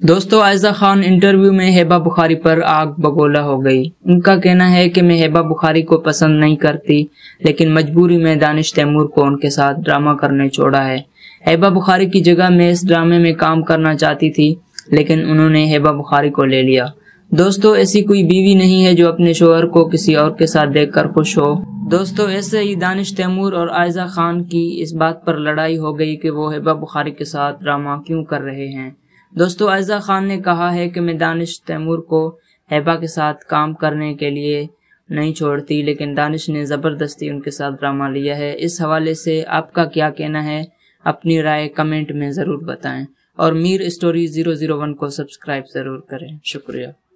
दोस्तों, आयजा खान इंटरव्यू में हेबा बुखारी पर आग बगोला हो गई। उनका कहना है कि मैं हेबा बुखारी को पसंद नहीं करती, लेकिन मजबूरी में दानिश तैमूर को उनके साथ ड्रामा करने छोड़ा है। हेबा बुखारी की जगह मैं इस ड्रामे में काम करना चाहती थी, लेकिन उन्होंने हेबा बुखारी को ले लिया। दोस्तों, ऐसी कोई बीवी नहीं है जो अपने शोहर को किसी और के साथ देखकर खुश हो। दोस्तों, ऐसे ही दानिश तैमूर और आयजा खान की इस बात पर लड़ाई हो गई कि वो हेबा बुखारी के साथ ड्रामा क्यों कर रहे हैं। दोस्तों, आयजा खान ने कहा है कि मैं दानिश तैमूर को हेबा के साथ काम करने के लिए नहीं छोड़ती, लेकिन दानिश ने ज़बरदस्ती उनके साथ ड्रामा लिया है। इस हवाले से आपका क्या कहना है? अपनी राय कमेंट में ज़रूर बताएं और मीर स्टोरी 001 को सब्सक्राइब ज़रूर करें। शुक्रिया।